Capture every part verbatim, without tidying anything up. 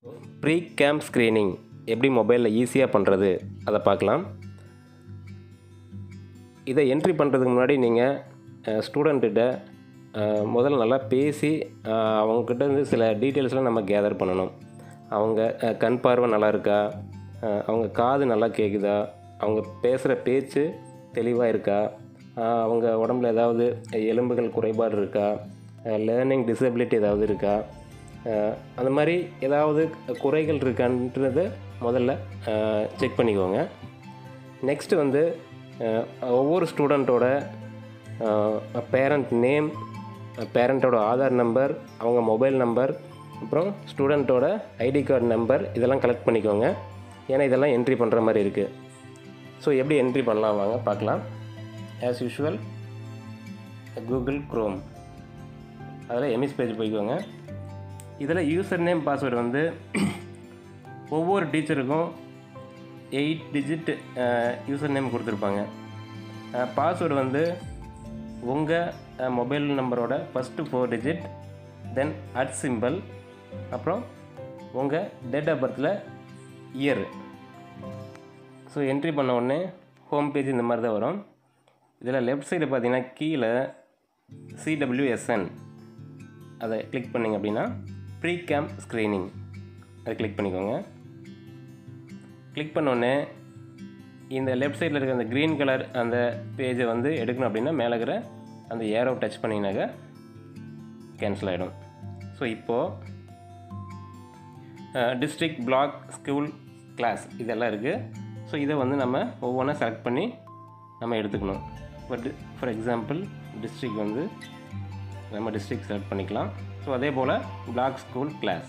Pre camp screening எப்படி மொபைலில் ஈஸியாக பண்ணுறது அதை பார்க்கலாம். இதை என்ட்ரி பண்ணுறதுக்கு முன்னாடி நீங்கள் ஸ்டூடெண்ட்டிட்ட முதல்ல நல்லா பேசி அவங்கக்கிட்ட இருந்து சில டீட்டெயில்ஸ்லாம் நம்ம கேதர் பண்ணணும். அவங்க கண் பார்வை நல்லா இருக்கா, அவங்க காது நல்லா கேட்குதா, அவங்க பேசுகிற பேச்சு தெளிவாக இருக்கா, அவங்க உடம்புல ஏதாவது எலும்புகள் குறைபாடு இருக்கா, லேர்னிங் டிசபிலிட்டி ஏதாவது இருக்கா, அந்த மாதிரி ஏதாவது குறைகள் இருக்கான்றதை முதல்ல செக் பண்ணிக்கோங்க. நெக்ஸ்ட்டு வந்து ஒவ்வொரு ஸ்டூடெண்ட்டோட பேரண்ட் நேம், பேரண்ட்டோட ஆதார் நம்பர், அவங்க மொபைல் நம்பர், அப்புறம் ஸ்டூடெண்ட்டோட ஐடி கார்டு நம்பர் இதெல்லாம் கலெக்ட் பண்ணிக்கோங்க. ஏன்னா இதெல்லாம் என்ட்ரி பண்ணுற மாதிரி இருக்குது. ஸோ எப்படி என்ட்ரி பண்ணலாம் வாங்க பார்க்கலாம். ஆஸ் யூஷுவல் கூகுள் க்ரோம், அதில் எம்எஸ் பேஜ் போய்க்கோங்க. இதில் யூசர் நேம் பாஸ்வேர்டு வந்து ஒவ்வொரு டீச்சருக்கும் எயிட் டிஜிட் யூசர் நேம் கொடுத்துருப்பாங்க. பாஸ்வேர்டு வந்து உங்கள் மொபைல் நம்பரோட first four digit, then at symbol, அப்புறம் உங்கள் டேட் ஆஃப் பர்த்தில் இயர். ஸோ என்ட்ரி பண்ண உடனே ஹோம் பேஜ் இந்த மாதிரி தான் வரும். இதில் லெஃப்ட் சைடு பார்த்தீங்கன்னா கீழே சிடபிள்யூஎஸ்என் அதை கிளிக் பண்ணிங்க அப்படின்னா ப்ரீ கேம்ப் ஸ்க்ரீனிங் அதை கிளிக் பண்ணிக்கோங்க. கிளிக் பண்ணோடனே இந்த லெஃப்ட் சைடில் இருக்கிற அந்த க்ரீன் கலர் அந்த பேஜை வந்து எடுக்கணும் அப்படின்னா மேலே இருக்கிற அந்த ஏரோ டச் பண்ணிங்கனாக்க கேன்சல் ஆகிடும். ஸோ இப்போது டிஸ்ட்ரிக்ட், பிளாக், ஸ்கூல், கிளாஸ் இதெல்லாம் இருக்குது. ஸோ இதை வந்து நம்ம ஒவ்வொன்றா செலக்ட் பண்ணி நம்ம எடுத்துக்கணும். பட் ஃபார் எக்ஸாம்பிள் டிஸ்ட்ரிக்ட் வந்து நம்ம டிஸ்ட்ரிக்ட் செலக்ட் பண்ணிக்கலாம். ஸோ அதே போல் பிளாக், ஸ்கூல், கிளாஸ்.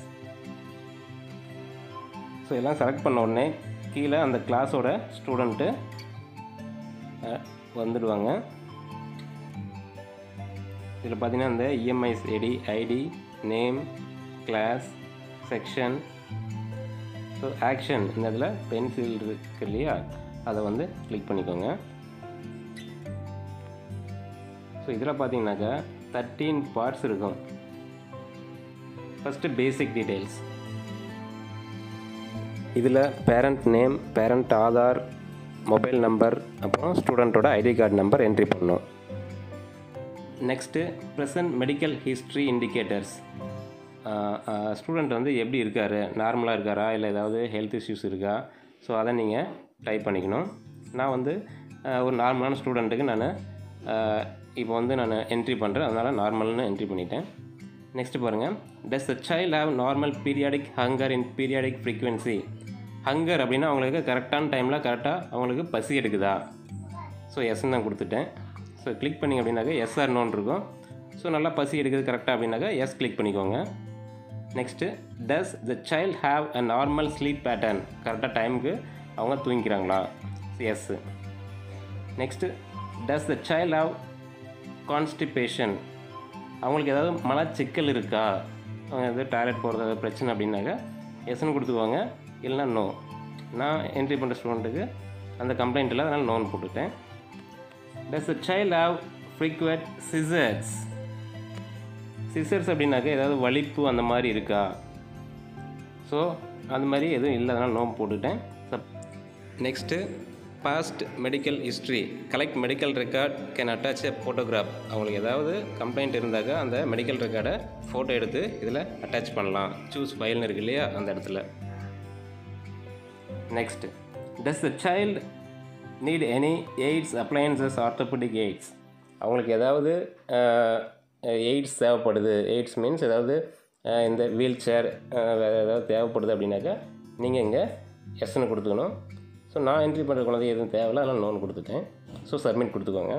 ஸோ எல்லாம் செலக்ட் பண்ண உடனே கீழே அந்த கிளாஸோட ஸ்டூடெண்ட்டு வந்துடுவாங்க. இதில் பார்த்தீங்கன்னா இந்த EMIS ID, ID, name, class, section, so action இந்த இதில் பென்சில் இருக்கு இல்லையா, அதை வந்து கிளிக் பண்ணிக்கோங்க. ஸோ இதில் பார்த்தீங்கன்னாக்கா தேர்ட்டீன் பார்ட்ஸ் இருக்கும். First basic details. இதில் parent name, parent Aadhaar, mobile number, அப்புறம் ஸ்டூடெண்ட்டோட ஐடி கார்டு நம்பர் என்ட்ரி பண்ணணும். Next present medical history indicators. Student வந்து எப்படி இருக்கார், நார்மலாக இருக்காரா இல்லை ஏதாவது ஹெல்த் இஷ்யூஸ் இருக்கா, ஸோ அதை நீங்கள் டைப் பண்ணிக்கணும். நான் வந்து ஒரு நார்மலான ஸ்டூடெண்ட்டுக்கு நான் இப்போ வந்து நான் என்ட்ரி பண்ணுறேன், அதனால் நார்மல்னு என்ட்ரி பண்ணிட்டேன். நெக்ஸ்ட்டு பாருங்கள், does the child have normal periodic hunger in periodic frequency. Hunger அப்படின்னா அவங்களுக்கு கரெக்டான டைமில் கரெக்டாக அவங்களுக்கு பசி எடுக்குதா. ஸோ எஸ்ன்னு நான் கொடுத்துட்டேன். ஸோ கிளிக் பண்ணிங்க அப்படின்னாக்கா எஸ் ஆர் நோன்னு இருக்கும். ஸோ நல்லா பசி எடுக்குது கரெக்டாக அப்படின்னாக்கா எஸ் கிளிக் பண்ணிக்கோங்க. Next does the child have a normal sleep pattern. கரெக்டாக டைமுக்கு அவங்க தூங்கிக்கிறாங்களா, yes. Next does the child have constipation. அவங்களுக்கு ஏதாவது மலச்சிக்கல் இருக்கா, அவங்க எதாவது டாய்லெட் போகிறது பிரச்சனை அப்படின்னாக்கா எஸ்ன்னு கொடுத்துக்குவாங்க, இல்லைனா நோ. நான் என்ட்ரி பண்ணுற ஸ்டூடெண்ட்டுக்கு அந்த கம்ப்ளைண்ட் இல்லை, அதனால் நோன்னு போட்டுட்டேன். Does the child have frequent seizures. Seizures அப்படின்னாக்கா ஏதாவது வலிப்பு அந்த மாதிரி இருக்கா. ஸோ அந்த மாதிரி எதுவும் இல்லை, அதனால் நோ போட்டுட்டேன். Next past medical history. Collect medical record, can attach a photograph. அவங்களுக்கு ஏதாவது கம்ப்ளைண்ட் இருந்தாக்கா அந்த மெடிக்கல் ரெக்கார்டை ஃபோட்டோ எடுத்து இதில் அட்டாச் பண்ணலாம். சூஸ் ஃபைல்னு இருக்கு இல்லையா, அந்த இடத்துல. Next does the child need any aids, appliances, orthopaedic aids. அவங்களுக்கு ஏதாவது எய்ட்ஸ் தேவைப்படுது. எய்ட்ஸ் மீன்ஸ் ஏதாவது இந்த வீல் சேர் வேறு ஏதாவது தேவைப்படுது அப்படின்னாக்கா நீங்கள் இங்கே எஸ்ன்னு கொடுத்துக்கணும். ஸோ நான் என்ட்ரி பண்ணுற குழந்தை எதுவும் தேவையில்லை, அதனால் நோன் கொடுத்துட்டேன். ஸோ சப்மிட் கொடுத்துக்கோங்க.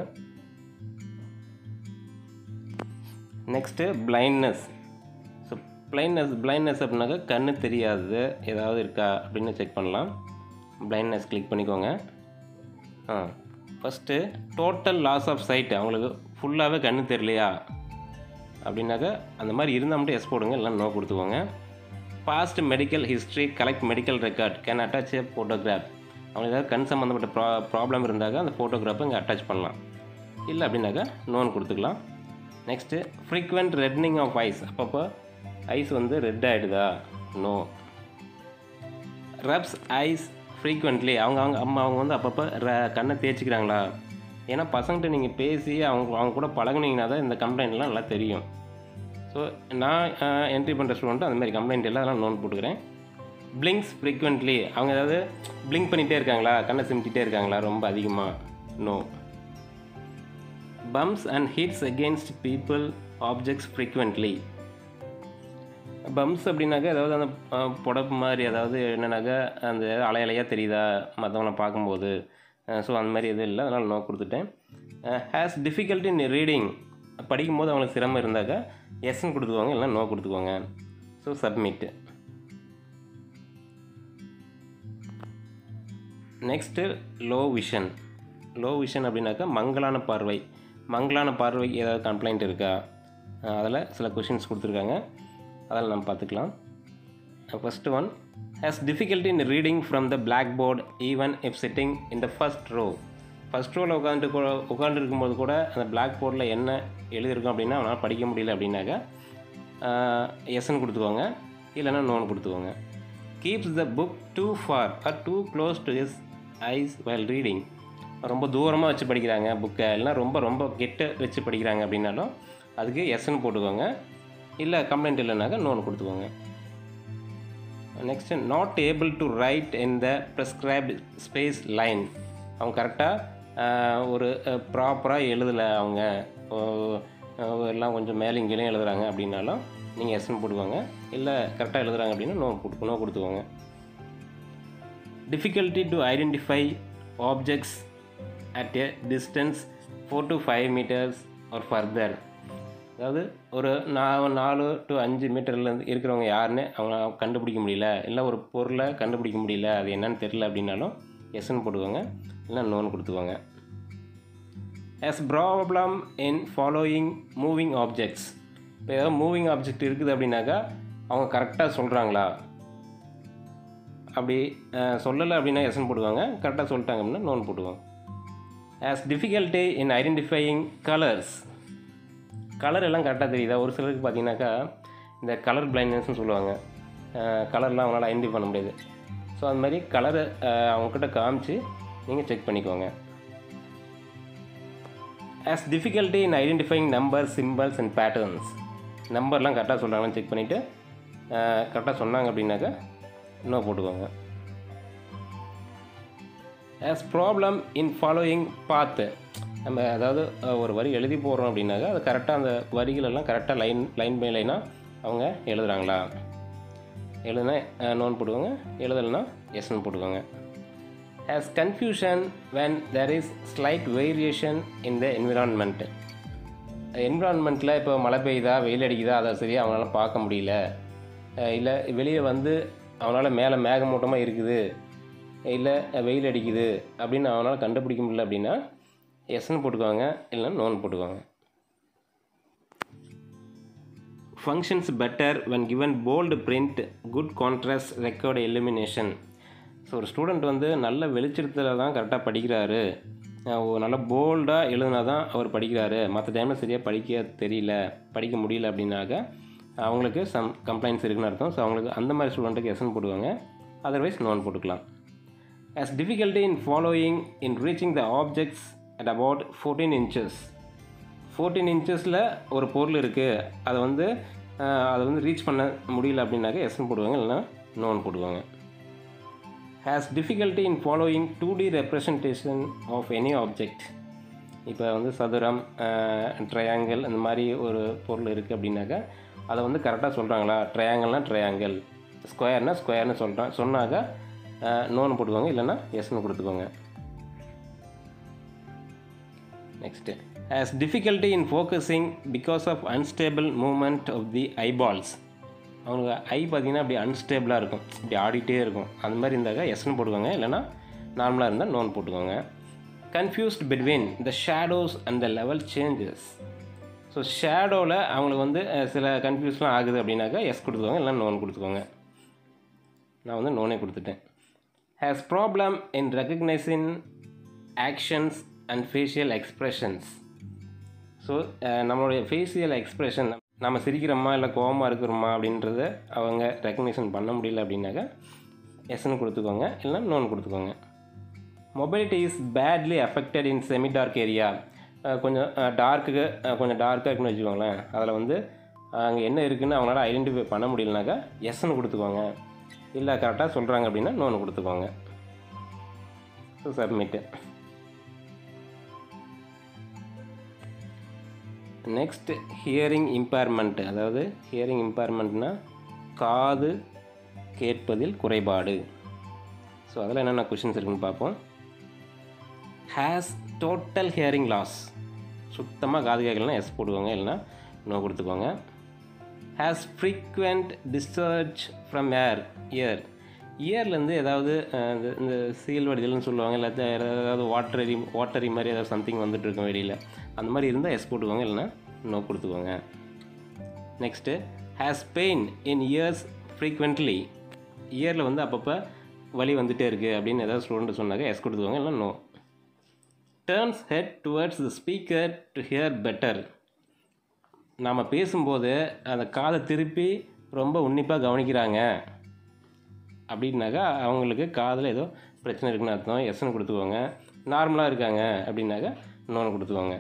Next blindness. So blindness blindness அப்படின்னாக்கா கண்ணு தெரியாது ஏதாவது இருக்கா அப்படின்னு செக் பண்ணலாம். பிளைண்ட்னஸ் கிளிக் பண்ணிக்கோங்க. Ah first total loss of sight. அவங்களுக்கு ஃபுல்லாகவே கண்ணு தெரியலையா அப்படின்னாக்கா அந்த மாதிரி இருந்தால் மட்டும் எஸ் போடுங்க, இல்லைன்னா நோ கொடுத்துக்கோங்க. Past medical history, collect medical record, can attach a photograph. அவங்களுக்கு ஏதாவது கண் சம்மந்தப்பட்ட ப்ரா ப்ராப்ளம் இருந்தாக்கா அந்த ஃபோட்டோகிராஃபை இங்கே அட்டாச் பண்ணலாம், இல்லை அப்படின்னாக்கா நோன்னு கொடுத்துக்கலாம். Next frequent reddening of eyes. அப்பப்போ ஐஸ் வந்து ரெட் ஆகிடுதா, நோ. ரப்ஸ் ஐஸ் ஃப்ரீக்வெண்ட்லி, அவங்க அவங்க அம்மா அவங்க வந்து அப்பப்போ ர கண்ணை தேய்ச்சிக்கிறாங்களா? ஏன்னா பசங்கள்கிட்ட நீங்கள் பேசி அவங்க அவங்க கூட பழகுனீங்கன்னா தான் இந்த கம்ப்ளைண்ட்லாம் நல்லா தெரியும். ஸோ நான் என்ட்ரி பண்ணுற ஸ்டூடெண்ட்டு அந்த மாதிரி கம்ப்ளைண்ட் எல்லாம் அதெல்லாம் நோட் போட்டுக்கிறேன். பிளிங்க்ஸ் ஃப்ரீக்வெண்ட்லி, அவங்க ஏதாவது பிளிங்க் பண்ணிகிட்டே இருக்காங்களா, கண்ணை சிமிட்டிகிட்டே இருக்காங்களா ரொம்ப அதிகமாக? No. Bumps and hits against people objects frequently. Bumps அப்படின்னாக்கா ஏதாவது அந்த புடப்பு மாதிரி ஏதாவது என்னன்னாக்கா அந்த அலை அலையாக தெரியுதா மற்றவங்கள பார்க்கும்போது? ஸோ அந்த மாதிரி எதுவும் இல்லை, அதனால் நோ கொடுத்துட்டேன். ஹேஸ் டிஃபிகல்ட்டி இன் ரீடிங், படிக்கும்போது அவங்களுக்கு சிரமம் இருந்தாக்கா எஸ்ன்னு கொடுத்துக்குவாங்க, இல்லைனா நோ கொடுத்துக்குவாங்க. So submit. Next low vision. Low vision அப்படின்னாக்கா மங்கலான பார்வை. மங்கலான பார்வைக்கு ஏதாவது கம்ப்ளைண்ட் இருக்கா? அதில் சில கொஷின்ஸ் கொடுத்துருக்காங்க, அதில் நம்ம பார்த்துக்கலாம். First one, has difficulty in reading from the blackboard even if sitting in the first row. First ரோவில் உட்காந்துட்டு கூட உட்காந்துருக்கும்போது கூட அந்த பிளாக் போர்டில் என்ன எழுதியிருக்கோம் அப்படின்னா அவனால் படிக்க முடியல அப்படின்னாக்கா எஸ்ன்னு கொடுத்துக்கோங்க, இல்லைன்னா நோன்னு கொடுத்துக்கோங்க. Keeps the book too far or too close to his eyes while reading. ரொம்ப தூரமாக வச்சு படிக்கிறாங்க புக்கை, இல்லைனா ரொம்ப ரொம்ப கெட்ட வச்சு படிக்கிறாங்க அப்படின்னாலும் அதுக்கு எஸ்ன்னு போட்டுக்கோங்க, இல்லை கம்ப்ளைண்ட் இல்லைனாக்கா நோன்னு கொடுத்துக்கோங்க. Next, not able to write in the prescribed space line. அவங்க கரெக்டாக ஒரு ப்ராப்பராக எழுதலை, அவங்க எல்லாம் கொஞ்சம் மேலே இங்கேயும் எழுதுகிறாங்க அப்படின்னாலும் நீங்கள் எஸ்ன்னு போட்டுக்கோங்க, இல்லை கரெக்டாக எழுதுகிறாங்க அப்படின்னா நோ கொடுத்து நோ கொடுத்துக்கோங்க. Difficulty to identify objects at a distance four to five metres or further. அதாவது ஒரு நான் நாலு டு அஞ்சு மீட்டர்லேருந்து இருக்கிறவங்க யாருன்னு அவங்க கண்டுபிடிக்க முடியல, இல்லை ஒரு பொருளை கண்டுபிடிக்க முடியல, அது என்னன்னு தெரில அப்படின்னாலும் எஸ்ன்னு போட்டுக்கோங்க, இல்லை நோன்னு கொடுத்துக்கோங்க. as problem in following moving objects. இப்போ ஏதாவது மூவிங் ஆப்ஜெக்ட் இருக்குது அப்படின்னாக்கா அவங்க கரெக்டாக சொல்கிறாங்களா? அப்படி சொல்லலை அப்படின்னா எஸ்ன்னு போட்டுவாங்க, கரெக்டாக சொல்லிட்டாங்க அப்படின்னா நோன் போட்டுவாங்க. as difficulty in identifying colors. Colour எல்லாம் கரெக்டாக தெரியுதா? ஒரு சிலருக்கு பார்த்தீங்கன்னாக்கா இந்த கலர் பிளைண்ட்னஸ்ன்னு சொல்லுவாங்க, கலர்லாம் அவங்களால ஐடென்டிஃபை பண்ண முடியாது. ஸோ அது மாதிரி கலரை அவங்கக்கிட்ட காமிச்சு நீங்கள் செக் பண்ணிக்கோங்க. as difficulty in identifying numbers, symbols and patterns. நம்பர்லாம் கரெக்டாக சொல்கிறாங்கன்னு செக் பண்ணிவிட்டு கரெக்டாக சொன்னாங்க அப்படின்னாக்கா இன்னும் போட்டுக்கோங்க. as problem in following path. நம்ம அதாவது ஒரு வரி எழுதி போடுறோம் அப்படின்னாக்கா அது கரெக்டாக அந்த வரிகளெல்லாம் கரெக்டாக லைன் லைன் பை லைனாக அவங்க எழுதுகிறாங்களா? எழுதுனா நோன் போட்டுக்கோங்க, எழுதலைன்னா எஸ்ன்னு போட்டுக்கோங்க. as confusion when there is slight variation in the environment. என்விரான்மெண்ட்டில் இப்போ மழை பெய்யுதா வெயில் அடிக்குதா அதை சரியாக அவனால் பார்க்க முடியல, இல்லை வெளியே வந்து அவனால் மேலே மேகமூட்டமாக இருக்குது, இல்லை வெயில் அடிக்குது அப்படின்னு அவனால் கண்டுபிடிக்க முடியல அப்படின்னா எஸ்ன்னு போட்டுக்குவாங்க, இல்லைன்னா நோன் போட்டுக்குவாங்க. Functions better when given bold print, good contrast, record illumination. So ஒரு ஸ்டூடெண்ட் வந்து நல்ல வெளிச்சத்தில் தான் கரெக்டாக படிக்கிறாரு, நல்ல போல்டாக எழுதுனா தான் அவர் படிக்கிறாரு, மற்ற டைமில் சரியாக படிக்க தெரியல படிக்க முடியல அப்படின்னாக்கா அவங்களுக்கு சம் கம்ப்ளைண்ட்ஸ் இருக்குன்னு அர்த்தம். ஸோ அவங்களுக்கு அந்த மாதிரி ஸ்டூடெண்ட்டுக்கு எஸ்ன்னு போடுவாங்க, அதர்வைஸ் நோன் போட்டுக்கலாம். as difficulty in following in reaching the objects at about fourteen inches. fourteen inchஸில் ஒரு பொருள் இருக்குது, அதை வந்து அதை வந்து ரீச் பண்ண முடியல அப்படின்னாக்கா எஸ்ன்னு போடுவாங்க, இல்லைனா நோன் போடுவாங்க. has difficulty in following two D representation of any object. இப்போ வந்து சதுரம், ட்ரையாங்கிள் அந்த மாதிரி ஒரு பொருள் இருக்குது அப்படின்னாக்கா அதை வந்து கரெக்டாக சொல்கிறாங்களா? ட்ரையாங்கிள்னால் ட்ரையாங்கிள், ஸ்கொயர்னால் ஸ்கொயர்னு சொல்கிறான் சொன்னாக்கா நோன்னு போட்டுக்கோங்க, இல்லைன்னா எஸ்ன்னு கொடுத்துக்கோங்க. Next, has difficulty in focusing because of unstable movement of the eyeballs. அவங்க ஐ பார்த்திங்கன்னா அப்படி அன்ஸ்டேபிளாக இருக்கும், இப்படி ஆடிட்டே இருக்கும், அந்த மாதிரி இருந்தாக்கா எஸ்ன்னு போட்டுக்கோங்க, இல்லைனா நார்மலாக இருந்தால் நோன் போட்டுக்கோங்க. Confused between the shadows and the level changes. So ஷேடோவில் அவங்களுக்கு வந்து சில கன்ஃபியூஸ்லாம் ஆகுது அப்படின்னாக்கா எஸ் கொடுத்துக்கோங்க, இல்லைனா நோன் கொடுத்துக்கோங்க. நான் வந்து நோனே கொடுத்துட்டேன். has problem in recognizing actions and facial expressions. So நம்மளுடைய ஃபேஷியல் எக்ஸ்ப்ரெஷன், நம்ம சிரிக்கிறோமா இல்லை கோபமாக இருக்கிறோமா அப்படின்றத அவங்க ரெக்கக்னைசன் பண்ண முடியல அப்படின்னாக்கா எஸ்ன்னு கொடுத்துக்கோங்க, இல்லைனா நோன்னு கொடுத்துக்கோங்க. Mobility is badly affected in semi dark area. கொஞ்சம் டார்க்குக்கு கொஞ்சம் டார்க்காக இருக்குன்னு வச்சுக்கோங்களேன். அதில் வந்து அங்கே என்ன இருக்குதுன்னு அவங்களால ஐடென்டிஃபை பண்ண முடியலனாக்கா எஸ்ன்னு கொடுத்துக்கோங்க. இல்லை கரெக்டாக சொல்கிறாங்க அப்படின்னா நோன்னு கொடுத்துக்கோங்க. So submit. Next hearing impairment. அதாவது ஹியரிங் இம்பேர்மெண்ட்னா காது கேட்பதில் குறைபாடு. ஸோ அதில் என்னென்ன கொஷின்ஸ் இருக்குன்னு பார்ப்போம். Has total hearing loss. சுத்தமாக காது கேட்கலன்னா எஸ் போடுவாங்க, இல்லைனா நோ கொடுத்துக்கோங்க. Has frequent discharge from ear ear. இயர்லேருந்து ஏதாவது இந்த சீல் வடிதல்னு சொல்லுவாங்க, இல்லை ஏதாவது வாட்டரி வாட்டரி மாதிரி ஏதாவது சம்திங் வந்துட்டு இருக்கும் வெளியில், அந்த மாதிரி இருந்தால் எஸ் போட்டுக்கோங்க, இல்லைனா நோ கொடுத்துக்கோங்க. Next has pain in ears frequently. இயரில் வந்து அப்பப்போ வலி வந்துகிட்டே இருக்குது அப்படின்னு ஏதாவது ஸ்டூடெண்ட் சொன்னாக்க எஸ் கொடுத்துக்கோங்க, இல்லைனா no. Turns head towards the speaker to hear better. நாம் பேசும்போது அந்த காதை திருப்பி ரொம்ப உன்னிப்பாக கவனிக்கிறாங்க அப்படின்னாக்கா அவங்களுக்கு காதில் ஏதோ பிரச்சனை இருக்குன்னு அர்த்தம், எஸ்ன்னு கொடுத்துக்கோங்க. நார்மலாக இருக்காங்க அப்படின்னாக்கா நோன்னு கொடுத்துக்கோங்க.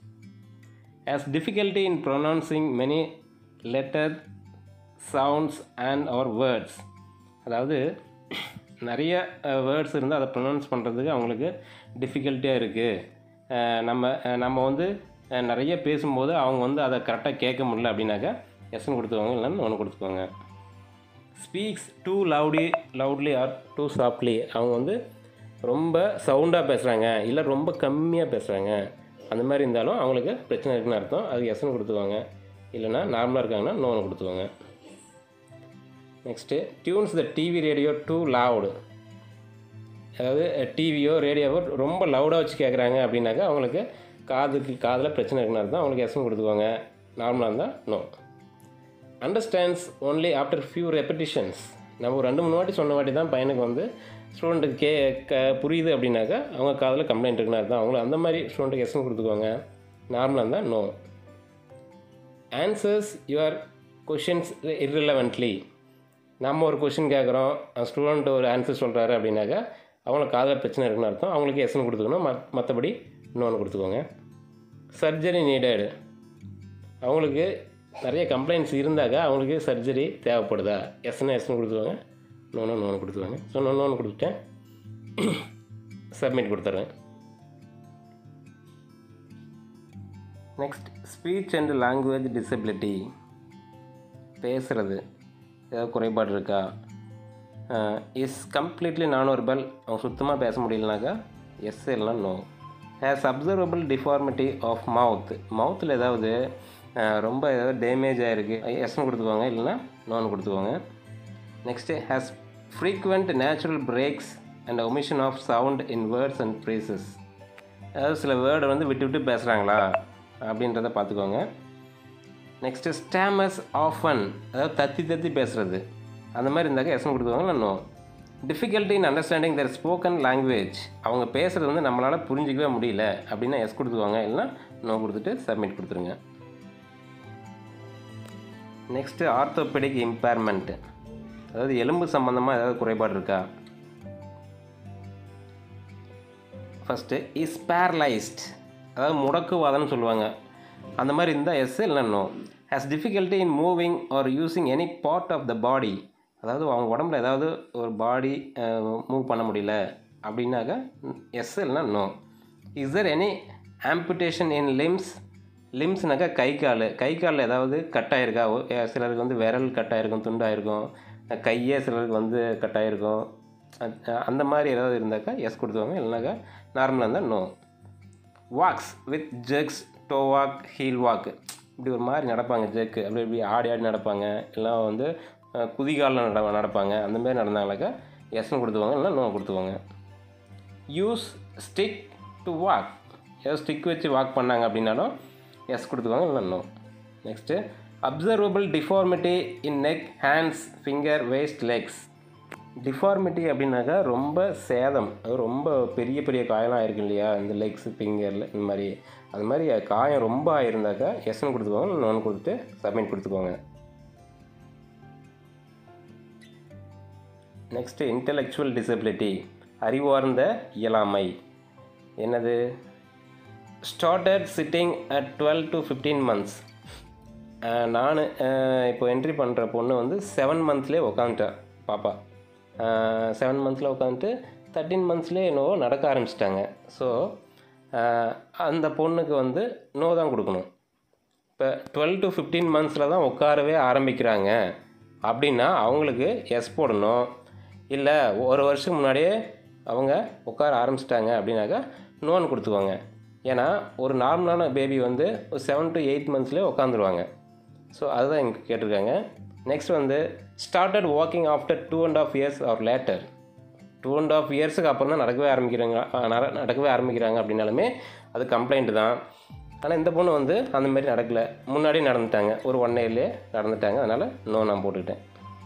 Has difficulty in pronouncing many letter sounds and or words. அதாவது நிறைய வேர்ட்ஸ் இருந்தால் அதை ப்ரொனவுன்ஸ் பண்ணுறதுக்கு அவங்களுக்கு டிஃபிகல்ட்டியாக இருக்குது. நம்ம நம்ம வந்து நிறைய பேசும்போது அவங்க வந்து அதை கரெக்டாக கேட்க முடியல அப்படின்னாக்கா எஸ்ன்னு கொடுத்துக்கோங்க, இல்லைன்னு ஒன்று கொடுத்துக்கோங்க. Speaks too loudy loudly or too softly. அவங்க வந்து ரொம்ப சவுண்டாக பேசுகிறாங்க, இல்லை ரொம்ப கம்மியாக பேசுகிறாங்க, அந்த மாதிரி இருந்தாலும் அவங்களுக்கு பிரச்சனை இருக்குன்னு அர்த்தம், அது எஸ்ன்னு கொடுத்துக்கோங்க. இல்லைனா நார்மலாக இருக்காங்கன்னா நோன்னு கொடுத்துக்கோங்க. Next tunes the TV radio too loud. அதாவது டிவியோ ரேடியோவோ ரொம்ப லவுடாக வச்சு கேட்குறாங்க அப்படின்னாக்கா அவங்களுக்கு காதுக்கு காதில் பிரச்சனை இருக்குன்னு அர்த்தம், அவங்களுக்கு எஸ்ன்னு கொடுத்துக்கோங்க. நார்மலாக இருந்தால் no. Understands only after few repetitions. நம்ம ஒரு ரெண்டு மூணு வாட்டி சொன்ன வாட்டி தான் பையனுக்கு வந்து ஸ்டூடெண்ட்டுக்கு கே க புரியுது அப்படின்னாக்கா அவங்க காதில் கம்ப்ளைண்ட் இருக்குன்னு அர்த்தம், அவங்களும் அந்த மாதிரி ஸ்டூடெண்ட்டுக்கு எஸ்ன்னு கொடுத்துக்கோங்க. நார்மலாக இருந்தால் no. Answers your questions irrelevantly. நம்ம ஒரு கொஷின் கேட்குறோம், ஸ்டூடெண்ட் ஒரு ஆன்சர் சொல்கிறாரு அப்படின்னாக்கா அவங்களுக்கு காதில் பிரச்சனை இருக்குன்னு அர்த்தம், அவங்களுக்கு எஸ்ன்னு கொடுத்துக்கணும், ம மற்றபடி நோன்னு கொடுத்துக்கோங்க. Surgery needed. அவங்களுக்கு நிறைய கம்ப்ளைண்ட்ஸ் இருந்தாக்கா அவங்களுக்கு சர்ஜரி தேவைப்படுதா, எஸ்ன்னு எஸ்ன்னு கொடுத்துக்கோங்க, நோன்னு நோன்னு கொடுத்துக்கோங்க. ஸோ நோ நோன்னு கொடுத்துட்டேன், சப்மிட் கொடுத்துட்றேன். Next speech and language disability. பேசுகிறது ஏதாவது குறைபாடு இருக்கா. Is completely non verbal. அவங்க சுத்தமாக பேச முடியலனாக்கா எஸ் இல்லைனா no. Has observable deformity of mouth. மவுத்தில் ஏதாவது ரொம்ப ஏதாவது டேமேஜ் ஆகிருக்கு, எஸ்ன்னு கொடுத்துக்கோங்க, இல்லைனா நோன்னு கொடுத்துக்கோங்க. Next has frequent natural breaks and omission of sound in words and phrases. அதாவது சில வேர்டை வந்து விட்டு விட்டு பேசுகிறாங்களா அப்படின்றத பார்த்துக்கோங்க. Next stammers often. அதாவது தத்தி தத்தி பேசுகிறது, அந்த மாதிரி இருந்தாக்க எஸ்ன்னு கொடுத்துக்கோங்க, no. Difficulty in understanding the spoken language. அவங்க பேசுகிறது வந்து நம்மளால் புரிஞ்சிக்கவே முடியல அப்படின்னா எஸ் கொடுத்துக்கோங்க, இல்லைனா நோ கொடுத்துட்டு சப்மிட் கொடுத்துருங்க. Next orthopaedic impairment. அதாவது எலும்பு சம்மந்தமாக ஏதாவது குறைபாடு இருக்கா. First is paralysed. அதாவது முடக்குவாதம்னு சொல்லுவாங்க, அந்த மாதிரி இருந்தால் எஸ் இல்லை no. Has difficulty in moving or using any part of the body. அதாவது அவங்க உடம்புல ஏதாவது ஒரு பாடி மூவ் பண்ண முடியல அப்படின்னாக்கா எஸ் இல்லைனா no. Is there any amputation in limbs. லிம்ஸ்னாக்கா கை கால். கை காலில் ஏதாவது கட்டாயிருக்கா. சிலருக்கு வந்து விரல் கட்டாயிருக்கும், துண்டாயிருக்கும், கையே சிலருக்கு வந்து கட்டாயிருக்கும், அந்த மாதிரி ஏதாவது இருந்தாக்கா எஸ் கொடுத்துவாங்க, இல்லைனாக்கா நார்மலாக இருந்தால் no. Walks with jerks, toe walk, heel walk. இப்படி ஒரு மாதிரி நடப்பாங்க, ஜெக்கு அப்படி இப்படி ஆடி ஆடி நடப்பாங்க, இல்லை வந்து குதிகாலில் நட நடப்பாங்க அந்த மாதிரி நடந்தாங்கனாக்கா எஸ்ன்னு கொடுத்துவாங்க, இல்லை நோ கொடுத்துவாங்க. Use stick to walk. ஏதோ ஸ்டிக் வச்சு வாக் பண்ணாங்க அப்படின்னாலும் எஸ் கொடுத்துவாங்க, இல்லை no. Next observable deformity in neck, hands, finger, waist, legs. Deformity அப்படின்னாக்கா ரொம்ப சேதம், அது ரொம்ப பெரிய பெரிய காயெல்லாம் ஆயிருக்கு இல்லையா, இந்த லெக்ஸு ஃபிங்கரில் இந்த மாதிரி, அது மாதிரி காயம் ரொம்ப ஆயிருந்தாக்கா எஸ்ன்னு கொடுத்துக்கோங்க, நோன்னு கொடுத்துட்டு சப்மிட் கொடுத்துக்கோங்க. நெக்ஸ்ட்டு இன்டெலெக்சுவல் டிசபிலிட்டி, அறிவார்ந்த இயலாமை. என்னது? Started sitting at twelve to fifteen months. நான் இப்போ என்ட்ரி பண்ணுற பொண்ணு வந்து செவன் மந்த்ஸ்லேயே உட்காந்துட்டேன் பாப்பா. செவன் மந்த்ஸில் உட்காந்துட்டு தேர்ட்டீன் மந்த்ஸ்லேயே என்னவோ நடக்க ஆரம்பிச்சிட்டாங்க. ஸோ அந்த பொண்ணுக்கு வந்து நோ தான் கொடுக்கணும். இப்போ டுவெல் டு ஃபிஃப்டீன் மந்த்ஸில் தான் உட்காரவே ஆரம்பிக்கிறாங்க அப்படின்னா அவங்களுக்கு எஸ் போடணும். இல்லை ஒரு வருஷத்துக்கு முன்னாடியே அவங்க உட்கார ஆரம்பிச்சிட்டாங்க அப்படின்னாக்கா நோன்னு கொடுத்துக்குவாங்க. ஏன்னா ஒரு நார்மலான பேபி வந்து ஒரு செவன் டு எயிட் மந்த்ஸ்லேயே உட்காந்துருவாங்க. ஸோ அதுதான் இங்கே கேட்டிருக்காங்க. நெக்ஸ்ட் வந்து started walking after two and half years or later. Two and half இயர்ஸுக்கு அப்புறம் தான் நடக்கவே ஆரம்பிக்கிறாங்க நடக்கவே ஆரம்பிக்கிறாங்க அப்படின்னாலுமே அது கம்ப்ளைண்ட் தான். ஆனால் இந்த பொண்ணு வந்து அந்தமாரி நடக்கலை, முன்னாடியே நடந்துட்டாங்க, ஒரு ஒன் இயர்லேயே நடந்துட்டாங்க. அதனால் நோ நான் போட்டுக்கிட்டேன்.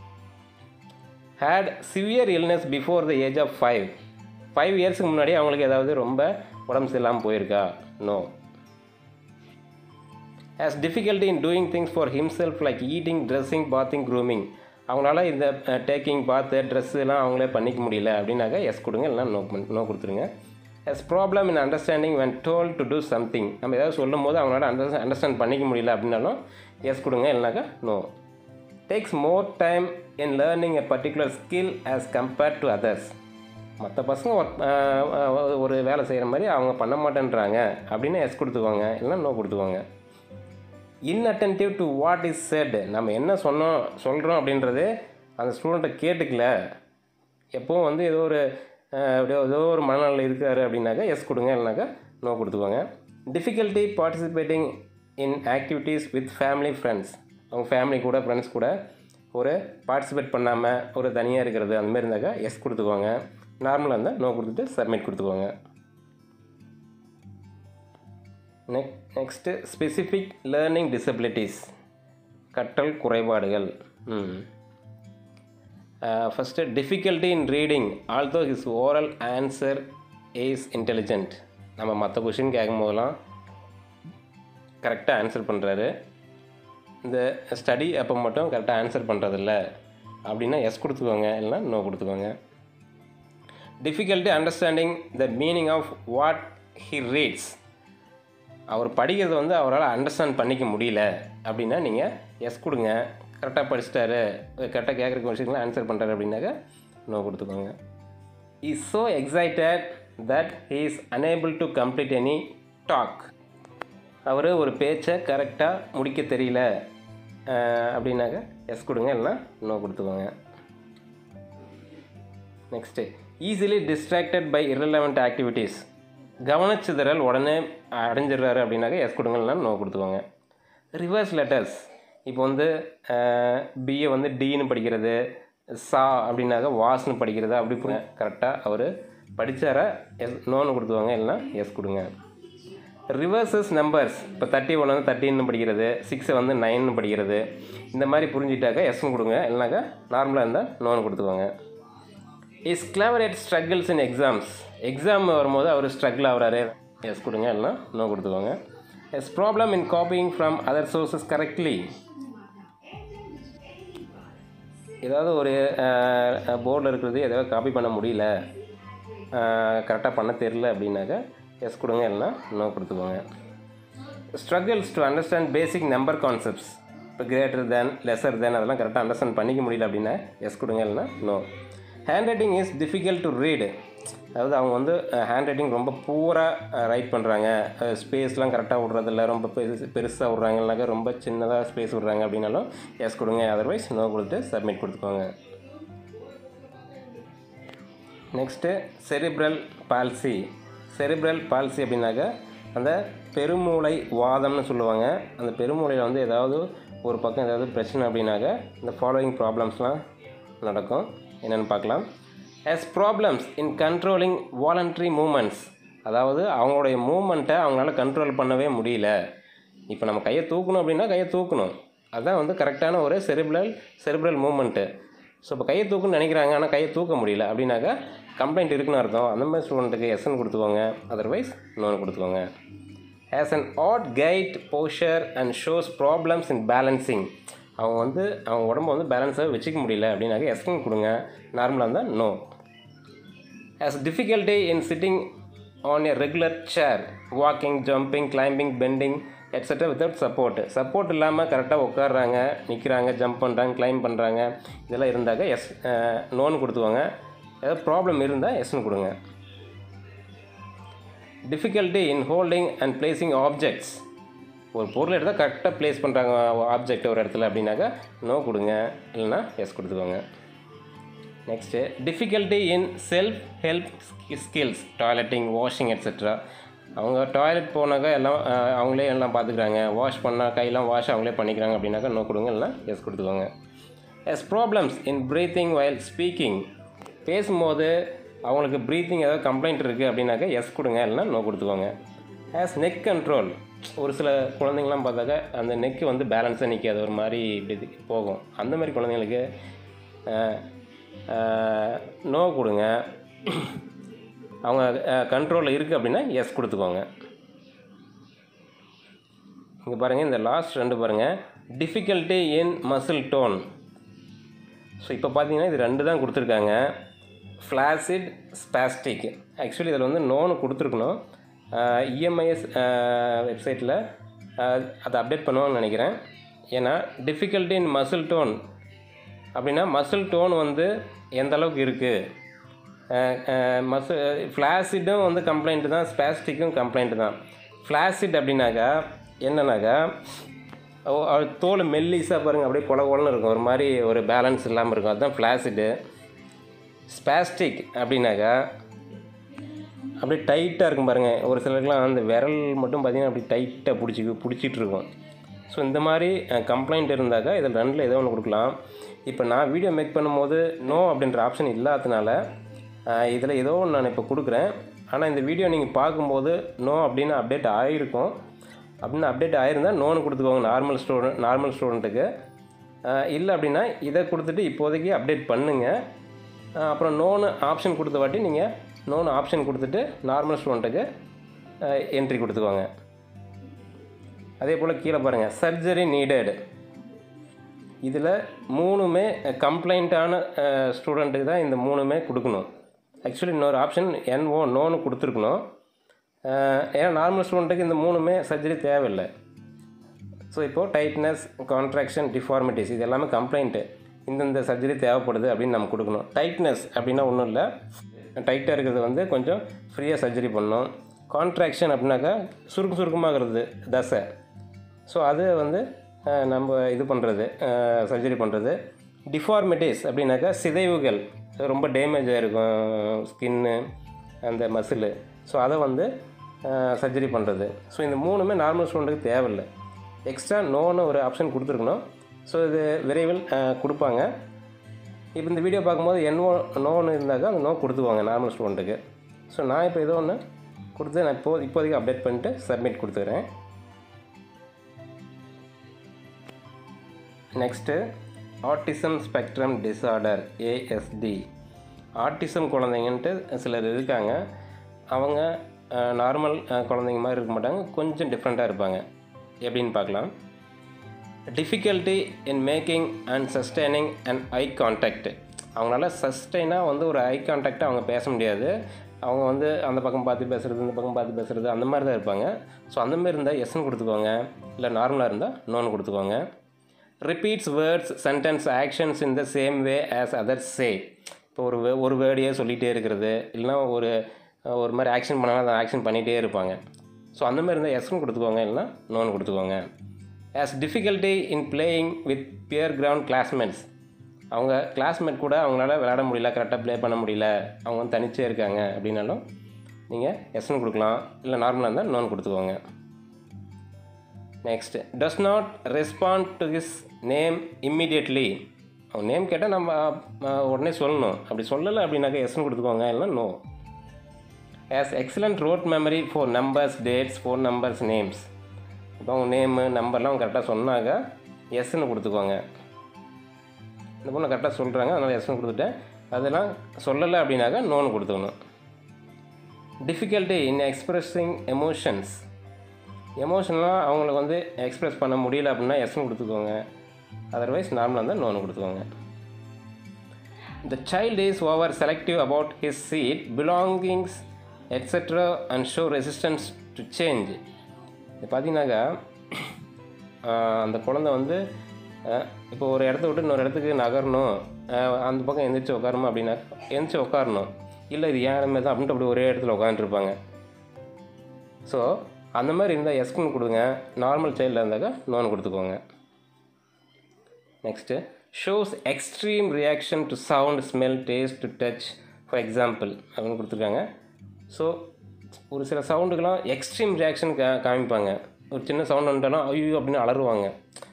Had severe illness before the age of five. Five இயர்ஸுக்கு முன்னாடி அவங்களுக்கு ஏதாவது ரொம்ப உடம்பு சரியில்லாமல் போயிருக்கா? No. Has difficulty in doing things for himself like eating, dressing, bathing, grooming. அவங்களால இந்த டேக்கிங், பாத்து, ட்ரெஸ்ஸுலாம் அவங்களே பண்ணிக்க முடியல அப்படின்னாக்கா எஸ் கொடுங்க, இல்லைனா நோ நோ கொடுத்துருங்க. Has problem in understanding when told to do something. நம்ம ஏதாவது சொல்லும் போது அவங்களால அண்டர் அண்டர்ஸ்டாண்ட் பண்ணிக்க முடியல அப்படின்னாலும் எஸ் கொடுங்க, இல்லைனாக்கா no. Takes more time in learning a particular skill as compared to others. மற்ற பசங்க ஒர்க் ஒரு வேலை செய்கிற மாதிரி அவங்க பண்ண மாட்டேன்றாங்க அப்படின்னு எஸ் கொடுத்துக்குவாங்க, இல்லைனா நோ கொடுத்துக்குவாங்க. Inattentive to what is said. நம்ம என்ன சொன்னோம் சொல்கிறோம் அப்படின்றது அந்த ஸ்டூடெண்ட்டை கேட்டுக்கல, எப்போவும் வந்து ஏதோ ஒரு ஏதோ ஒரு மனநிலை இருக்கார் அப்படின்னாக்கா எஸ் கொடுங்க, இல்லைனாக்கா நோ கொடுத்துக்குவாங்க. Difficulty participating in activities with family, friends. அவங்க ஃபேமிலி கூட, ஃப்ரெண்ட்ஸ் கூட ஒரு பார்ட்டிசிபேட் பண்ணாமல் ஒரு தனியாக இருக்கிறது அந்தமாரி இருந்தாக்கா எஸ் கொடுத்துக்குவாங்க. நார்மலாக இருந்தால் நோ கொடுத்துட்டு சப்மிட் கொடுத்துக்குவாங்க. நெக் நெக்ஸ்ட்டு ஸ்பெசிஃபிக் லேர்னிங் டிசபிலிட்டிஸ், கற்றல் குறைபாடுகள். Hmm first difficulty in reading although his oral answer is intelligent. நம்ம மற்ற கொஷின் கேட்கும் போதெல்லாம் கரெக்டாக ஆன்சர் பண்ணுறாரு, இந்த ஸ்டடி அப்போ மட்டும் கரெக்டாக ஆன்சர் பண்ணுறதில்ல அப்படின்னா எஸ் கொடுத்துக்கோங்க, இல்லைனா நோ கொடுத்துக்கோங்க. Difficulty understanding the meaning of what he reads. அவர் படிக்கிறது வந்து அவரால் அண்டர்ஸ்டாண்ட் பண்ணிக்க முடியல அப்படின்னா நீங்கள் எஸ் கொடுங்க. கரெக்டாக படிச்சிட்டாரு, கரெக்டாக கேட்குற கொஸ்டின்லாம் ஆன்சர் பண்ணுறாரு அப்படின்னாக்கா நோ கொடுத்துக்கோங்க. Is so excited that he is unable to complete any talk. அவர் ஒரு பேச்சை கரெக்டாக முடிக்க தெரியல அப்படின்னாக்கா எஸ் கொடுங்க, இல்லைனா நோ கொடுத்துக்கோங்க. Next easily distracted by irrelevant activities. கவனச்சிதறல் உடனே அடைஞ்சிடுறாரு அப்படின்னாக்கா எஸ் கொடுங்க, இல்லைனா நோ கொடுத்துக்கோங்க. Reverse letters. இப்போ வந்து பிஏ வந்து டின்னு படிக்கிறது, சா அப்படின்னாக்கா வாஸ்ன்னு படிக்கிறது, அப்படி கரெக்டாக அவர் படித்தார எஸ் நோன்னு கொடுத்துவாங்க, இல்லைனா எஸ் கொடுங்க. Reverses numbers. இப்போ தேர்ட்டி ஒன் வந்து தேர்ட்டின்னு படிக்கிறது, சிக்ஸை வந்து நைன்னு படிக்கிறது, இந்த மாதிரி புரிஞ்சிட்டாக்கா எஸ்ன்னு கொடுங்க, இல்லைனாக்கா நார்மலாக இருந்தால் நோன்னு கொடுத்துக்குவாங்க. Is clever but struggles in exams. Exam வரும்போது அவர் ஸ்ட்ரகிள் ஆகிறாரு, எஸ் கொடுங்க, இல்லைனா நோ கொடுத்துக்குவாங்க. Has problem in copying from other sources correctly. ஏதாவது ஒரு போர்டில் இருக்கிறது ஏதாவது காப்பி பண்ண முடியல, கரெக்டாக பண்ண தெரியல அப்படின்னாக்கா எஸ் கொடுங்க, இல்லைனா நோ கொடுத்துக்கோங்க. Struggles to understand basic number concepts. இப்போ கிரேட்டர் தேன், லெஸர் தேன் அதெல்லாம் கரெக்டாக அண்டர்ஸ்டாண்ட் பண்ணிக்க முடியல அப்படின்னா எஸ் கொடுங்க, இல்லைனா no. Handwriting is difficult to read. அதாவது அவங்க வந்து ஹேண்ட் ரைட்டிங் ரொம்ப பூராக ரைட் பண்ணுறாங்க, ஸ்பேஸ்லாம் கரெக்டாக விட்றதில்ல, ரொம்ப பெருசு பெருசாக விட்றாங்கனாக்கா ரொம்ப சின்னதாக ஸ்பேஸ் விட்றாங்க அப்படின்னாலும் எஸ் கொடுங்க, அதர்வைஸ் நோ கொடுத்து சப்மிட் கொடுத்துக்கோங்க. Next cerebral palsy. Cerebral palsy அப்படின்னாக்கா அந்த பெருமூளை வாதம்னு சொல்லுவாங்க. அந்த பெருமூளையில் வந்து ஏதாவது ஒரு பக்கம் ஏதாவது பிரச்சனை அப்படின்னாக்கா இந்த ஃபாலோயிங் ப்ராப்ளம்ஸ்லாம் நடக்கும். என்னென்னு பார்க்கலாம். as problems in controlling voluntary movements. அதாவது அவங்களுடைய மூமெண்ட்டை அவங்களால கண்ட்ரோல் பண்ணவே முடியல. இப்போ நம்ம கையை தூக்கணும் அப்படின்னா கையை தூக்கணும், அதுதான் வந்து கரெக்டான ஒரு செரிப்ரல் செரிப்ரல் மூமெண்ட்டு. ஸோ இப்போ கையை தூக்கணும்னு நினைக்கிறாங்க, ஆனால் கையை தூக்க முடியல அப்படின்னாக்கா கம்ப்ளைண்ட் இருக்குன்னு அர்த்தம். அந்த மாதிரி ஸ்டூடெண்ட்டுக்கு எஸ்ன்னு கொடுத்துக்கோங்க, அதர்வைஸ் நோன்னு கொடுத்துக்கோங்க. has an odd gait, posture and shows problems in balancing. அவங்க வந்து அவங்க உடம்ப வந்து பேலன்ஸாக வச்சுக்க முடியல அப்படின்னாக்க எஸ்ன்னு கொடுங்க. நார்மலாக இருந்தால் no. Has difficulty in sitting on a regular chair, walking, jumping, climbing, bending etcetera without support. Support இல்லாமல் கரெக்டாக உட்காடுறாங்க, நிற்கிறாங்க, ஜம்ப் பண்ணுறாங்க, கிளைம் பண்ணுறாங்க, இதெல்லாம் இருந்தாக்க எஸ் நோன்னு கொடுத்துக்கோங்க. ஏதாவது ப்ராப்ளம் இருந்தால் எஸ்ன்னு கொடுங்க. Difficulty in holding and placing objects. ஒரு பொருள் எடுத்தால் கரெக்டாக ப்ளேஸ் பண்ணுறாங்க ஆப்ஜெக்ட் ஒரு இடத்துல அப்படின்னாக்கா நோ கொடுங்க, இல்லைனா எஸ் கொடுத்துக்கோங்க. Next difficulty in self help skills, toileting, washing etcetera. அவங்க டாய்லெட் போனாக்கா எல்லாம் அவங்களே எல்லாம் பார்த்துக்குறாங்க, வாஷ் பண்ணால் கையெல்லாம் வாஷ் அவங்களே பண்ணிக்கிறாங்க அப்படின்னாக்கா நோ கொடுங்க, இல்லைனா எஸ் கொடுத்துக்கோங்க. Has problems in breathing while speaking. பேசும்போது அவங்களுக்கு ப்ரீத்திங் ஏதாவது கம்ப்ளைண்ட் இருக்குது அப்படின்னாக்கா எஸ் கொடுங்க, இல்லைனா நோ கொடுத்துக்கோங்க. Has neck control. ஒரு சில குழந்தைங்களாம் பார்த்தாக்கா அந்த நெக்கு வந்து பேலன்ஸாக நிற்காது, ஒரு மாதிரி இப்படி போகும். அந்த மாதிரி குழந்தைங்களுக்கு நோ கொடுங்க. அவங்க கண்ட்ரோலில் இருக்குது அப்படின்னா எஸ் கொடுத்துக்கோங்க. இங்கே பாருங்கள், இந்த லாஸ்ட் ரெண்டு பாருங்கள், difficulty in muscle tone. So இப்போ பார்த்தீங்கன்னா இது ரெண்டு தான் கொடுத்துருக்காங்க, ஃப்ளாசிட், ஸ்பாஸ்டிக். ஆக்சுவலி இதில் வந்து நோன்னு கொடுத்துருக்கணும். இஎம்ஐஎஸ் வெப்சைட்டில் அதை அப்டேட் பண்ணுவாங்கன்னு நினைக்கிறேன். ஏன்னா டிஃபிகல்ட்டி இன் மசில் டோன் அப்படின்னா மசில் டோன் வந்து எந்த அளவுக்கு இருக்குது. மசு ஃப்ளாசிட்டும் வந்து கம்ப்ளைண்ட்டு தான், ஸ்பாஸ்டிக்கும் கம்ப்ளைண்ட்டு தான். ஃப்ளாசிட் அப்படின்னாக்கா என்னன்னாக்கா தோல் மெல்லிஸாக பாருங்கள், அப்படியே கொல கொலன்னு இருக்கும், ஒரு மாதிரி ஒரு பேலன்ஸ் இல்லாமல் இருக்கும், அதுதான் ஃப்ளாசிட்டு. ஸ்பாஸ்டிக் அப்படின்னாக்கா அப்படியே டைட்டாக இருக்கும் பாருங்கள். ஒரு சிலருக்குலாம் அந்த விரல் மட்டும் பார்த்திங்கன்னா அப்படி டைட்டாக பிடிச்சி பிடிச்சிட்டு இருக்கும். ஸோ இந்த மாதிரி கம்ப்ளைண்ட் இருந்தாக்கா இதில் ரெண்டில் ஏதோ ஒன்று கொடுக்கலாம். இப்போ நான் வீடியோ மேக் பண்ணும்போது நோ அப்படின்ற ஆப்ஷன் இல்லாததுனால இதில் ஏதோ ஒன்று நான் இப்போ கொடுக்குறேன். ஆனால் இந்த வீடியோ நீங்கள் பார்க்கும்போது நோ அப்படின்னு அப்டேட் ஆகிருக்கும். அப்படின்னு அப்டேட் ஆகிருந்தால் நோன்னு கொடுத்துக்கோங்க நார்மல் ஸ்டூடெண்ட் நார்மல் ஸ்டூடெண்ட்டுக்கு. இல்லை அப்படின்னா இதை கொடுத்துட்டு இப்போதைக்கு அப்டேட் பண்ணுங்கள். அப்புறம் நோன்னு ஆப்ஷன் கொடுத்த வாட்டி நீங்கள் நோன்னு ஆப்ஷன் கொடுத்துட்டு நார்மல் ஸ்டூடெண்ட்டுக்கு என்ட்ரி கொடுத்துக்கோங்க. அதே போல் கீழே பாருங்கள், சர்ஜரி நீடட். இதில் மூணுமே கம்ப்ளைண்ட்டான ஸ்டூடெண்ட்டுக்கு தான் இந்த மூணுமே கொடுக்கணும். ஆக்சுவலி இன்னொரு ஆப்ஷன் என்ஓ நோன்னு கொடுத்துருக்கணும். ஏன்னா நார்மல் ஸ்டூடெண்ட்டுக்கு இந்த மூணுமே சர்ஜரி தேவையில்லை. ஸோ இப்போது டைட்னஸ், கான்ட்ராக்ஷன், டிஃபார்மிட்டிஸ் இது எல்லாமே கம்ப்ளைண்ட்டு, இந்தந்த சர்ஜரி தேவைப்படுது அப்படின்னு நம்ம கொடுக்கணும். டைட்னஸ் அப்படின்னா ஒன்றும் இல்லை, டைட்டாக இருக்கிறது வந்து கொஞ்சம் ஃப்ரீயாக சர்ஜரி பண்ணணும். கான்ட்ராக்ஷன் அப்படின்னாக்கா சுருக்கு சுருக்கமாகிறது தசை, ஸோ அது வந்து நம்ம இது பண்ணுறது சர்ஜரி பண்ணுறது. டிஃபார்மிட்டிஸ் அப்படின்னாக்கா சிதைவுகள், ரொம்ப டேமேஜ் ஆகிருக்கும் ஸ்கின்னு, அந்த மசிலு, ஸோ அதை வந்து சர்ஜரி பண்ணுறது. ஸோ இந்த மூணுமே நார்மல் ஸ்டூடெண்ட்டுக்கு தேவையில்லை. எக்ஸ்ட்ரா நோன்னு ஒரு ஆப்ஷன் கொடுத்துருக்கணும். ஸோ இது விரைவில் கொடுப்பாங்க. இப்போ இந்த வீடியோ பார்க்கும்போது என்னோ நோன்னு இருந்தாக்கா அந்த நோ கொடுத்துக்குவாங்க நார்மல் ஸ்டூடெண்ட்டுக்கு. ஸோ நான் இப்போ ஏதோ ஒன்று கொடுத்து நான் இப்போ இப்போதைக்கு அப்டேட் பண்ணிட்டு சப்மிட் கொடுத்துக்கிறேன். Next autism spectrum disorder, ASD. Autism குழந்தைங்கன்ட்டு சிலர் இருக்காங்க. அவங்க நார்மல் குழந்தைங்க மாதிரி இருக்க மாட்டாங்க, கொஞ்சம் டிஃப்ரெண்ட்டாக இருப்பாங்க. எப்படின்னு பார்க்கலாம். Difficulty in making and sustaining and eye contact. அவங்களால சஸ்டைனாக வந்து ஒரு ஐ கான்டாக்டாக அவங்க பேச முடியாது. அவங்க வந்து அந்த பக்கம் பார்த்து பேசுகிறது, இந்த பக்கம் பார்த்து பேசுகிறது, அந்த மாதிரி தான் இருப்பாங்க. ஸோ அந்தமாதிரி இருந்தால் எஸ்ன்னு கொடுத்துக்கோங்க, இல்லை நார்மலாக இருந்தால் நோன்னு கொடுத்துக்கோங்க. Repeats words, sentence, actions in the same way as others say. இப்போ ஒரு ஒரு வேர்டையே சொல்லிகிட்டே இருக்கிறது, இல்லைனா ஒரு ஒரு மாதிரி ஆக்ஷன் பண்ணாலும் அதை ஆக்ஷன் பண்ணிகிட்டே இருப்பாங்க. ஸோ அந்தமாதிரி இருந்தால் எஸ்ன்னு கொடுத்துக்கோங்க, இல்லைனா நோன்னு கொடுத்துக்கோங்க. Has difficulty in playing with peer ground classmates. அவங்க கிளாஸ்மேட் கூட அவங்களால விளையாட முடியல, கரெக்டாக ப்ளே பண்ண முடியல, அவங்க வந்து தனிச்சே இருக்காங்க அப்படின்னாலும் நீங்கள் எஸ்ன்னு கொடுக்கலாம், இல்லை நார்மலாக இருந்தால் நோன்னு கொடுத்துக்கோங்க. Next, does not respond to his name immediately. அவங்க நேம் கேட்டால் நம்ம உடனே சொல்லணும். அப்படி சொல்லலை அப்படின்னாக்கா எஸ்ன்னு கொடுத்துக்கோங்க, இல்லை no. Has excellent rote memory for numbers, dates, phone numbers, names. இப்போ அவங்க நேமு நம்பர்லாம் கரெக்டாக சொன்னாங்க எஸ்ன்னு கொடுத்துக்கோங்க. இந்த பொண்ணு கரெக்டாக சொல்கிறாங்க, அதனால் எஸ்ன்னு கொடுத்துட்டேன். அதெல்லாம் சொல்லலை அப்படின்னாக்கா நோன்னு கொடுத்துக்கணும். Difficulty in expressing emotions. எமோஷன்லாம் அவங்களுக்கு வந்து எக்ஸ்ப்ரெஸ் பண்ண முடியல அப்படின்னா எஸ்ன்னு கொடுத்துக்கோங்க. அதர்வைஸ் நார்மலாக இருந்தால் நோன்னு கொடுத்துக்கோங்க. The child is over selective about his seat, belongings, et cetera and show resistance to change. இது பார்த்தீங்கன்னாக்கா அந்த குழந்தை வந்து இப்போ ஒரு இடத்த விட்டு இன்னொரு இடத்துக்கு நகரணும், அந்த பக்கம் எந்திரிச்சு உட்காரணும் அப்படின்னா எந்திரிச்சு உட்காரணும், இல்லை இது ஏன் இடமே தான் அப்படின்ட்டு அப்படி ஒரே இடத்துல உட்காந்துருப்பாங்க. ஸோ அந்த மாதிரி இருந்தால் எஸ்க்குன்னு கொடுங்க. நார்மல் சைல்டில் இருந்தாக்கா நோன்னு கொடுத்துக்கோங்க. Next shows extreme reaction to sound, smell, taste, to touch for example அப்படின்னு கொடுத்துருக்காங்க. ஸோ ஒரு சில சவுண்டுக்கெலாம் எக்ஸ்ட்ரீம் ரியாக்ஷன் கா காமிப்பாங்க ஒரு சின்ன சவுண்ட் வந்துட்டாலும் ஐயோ அப்படின்னு அலறுவாங்க.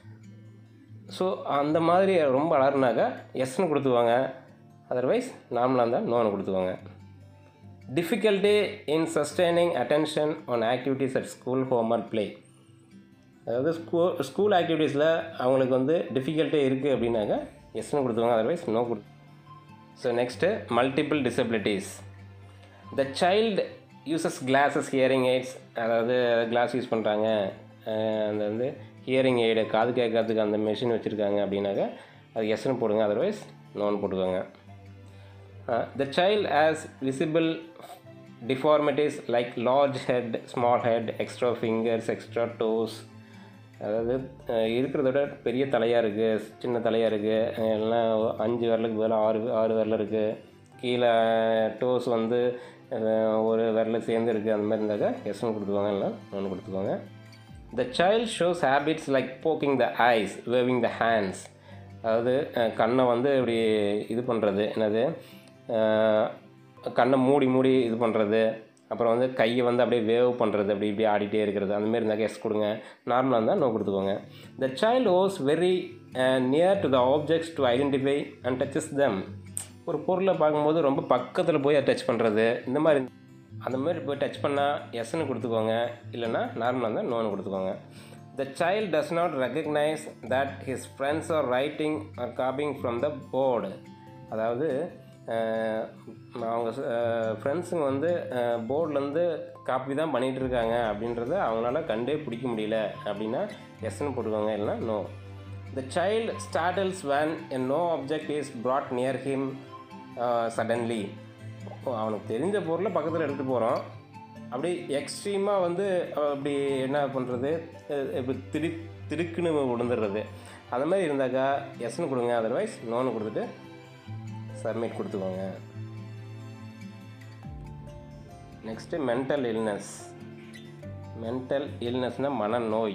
ஸோ அந்த மாதிரி ரொம்ப அலறுனாக்கா எஸ்ன்னு கொடுத்துவாங்க. அதர்வைஸ் நார்மலாக இருந்தால் நோன்னு கொடுத்துவாங்க. Difficulty in sustaining attention on activities at school, home and play. அதாவது ஸ்கூ ஸ்கூல் ஆக்டிவிட்டீஸில் அவங்களுக்கு வந்து டிஃபிகல்ட்டே இருக்குது அப்படின்னாக்கா எஸ்ன்னு கொடுத்துவாங்க. அதர்வைஸ் நோ கொடு. So next multiple disabilities. The child uses glasses, hearing aids, அதாவது கிளாஸ் யூஸ் பண்ணுறாங்க, அந்த வந்து ஹியரிங் எய்டு காது கேட்கறதுக்கு அந்த மெஷின் வச்சுருக்காங்க அப்படின்னாக்கா அது எஸ்ன்னு போடுங்க. அதர்வைஸ் நோன்னு போட்டுக்கோங்க. The child has visible deformities like large head, small head, extra fingers, extra toes. அதாவது இருக்கிறத விட பெரிய தலையாக இருக்குது, சின்ன தலையாக இருக்குது, எல்லாம் அஞ்சு விரலுக்கு பதிலாக ஆறு ஆறு விரல் இருக்குது, கீழே டோஸ் வந்து ஒரு விரல் சேர்ந்து இருக்குது, அந்த மாதிரி இருந்தாக்கா எஸ்ன்னு கொடுத்துக்குவாங்க, இல்லை ஒன்று கொடுத்துக்குவாங்க. The child shows habits like poking the eyes, waving the hands. அதாவது கண்ணை வந்து இப்படி இது பண்ணுறது, என்னது கண்ணை மூடி மூடி இது பண்ணுறது, அப்புறம் வந்து கையை வந்து அப்படியே வேவ் பண்ணுறது, அப்படி இப்படி ஆடிட்டே இருக்கிறது, அந்தமாரி இருந்தால் எஸ் கொடுங்க. நார்மலாக இருந்தால் நோ கொடுத்துக்கோங்க. The child was very near to the objects to identify and touches them. ஒரு பொருளை பார்க்கும்போது ரொம்ப பக்கத்தில் போய் டச் பண்ணுறது, இந்த மாதிரி அந்த மாதிரி போய் டச் பண்ணால் எஸ்ன்னு கொடுத்துக்கோங்க. இல்லைன்னா நார்மலாக இருந்தால் நோன்னு கொடுத்துக்கோங்க. The child does not recognise that his friends are writing or copying from the board. அதாவது அவங்க ஃப்ரெண்ட்ஸுங்க வந்து போர்ட்லேருந்து காப்பி தான் பண்ணிகிட்டு இருக்காங்க அப்படின்றத அவங்களால கண்டே பிடிக்க முடியல அப்படின்னா எஸ்ன்னு போட்டுக்கோங்க, இல்லைனா no. The child startles when a known object is brought near him suddenly. அவனுக்கு தெரிஞ்ச பொருளை பக்கத்தில் எடுத்துகிட்டு போகிறோம், அப்படி எக்ஸ்ட்ரீமாக வந்து அப்படி என்ன பண்ணுறது, இப்போ திரு திருக்குன்னு விழுந்துடுறது, அந்த மாதிரி இருந்தாக்கா எஸ்ன்னு கொடுங்க. அதர்வைஸ் நோன்னு கொடுத்துட்டு சப்மிட் கொடுத்துக்கோங்க. Next mental illness. மென்டல் இல்னஸ்னால் மனநோய்.